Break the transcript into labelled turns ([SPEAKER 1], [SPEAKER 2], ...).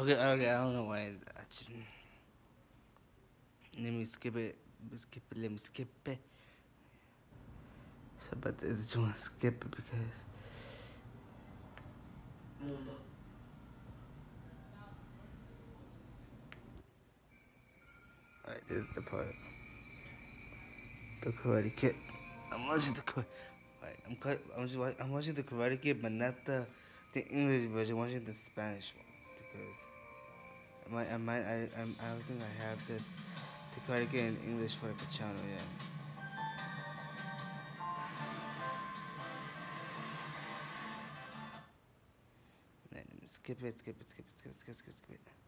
[SPEAKER 1] Okay, I don't know why. Let me skip it. Let me skip it. So, but I just want to skip it because. Alright, this is the part. The Karate Kid. I'm watching the I'm watching the Karate Kid, but not the English version. I'm watching the Spanish one because I don't think I have this the Karate Kid in English for like a channel yet. Skip it.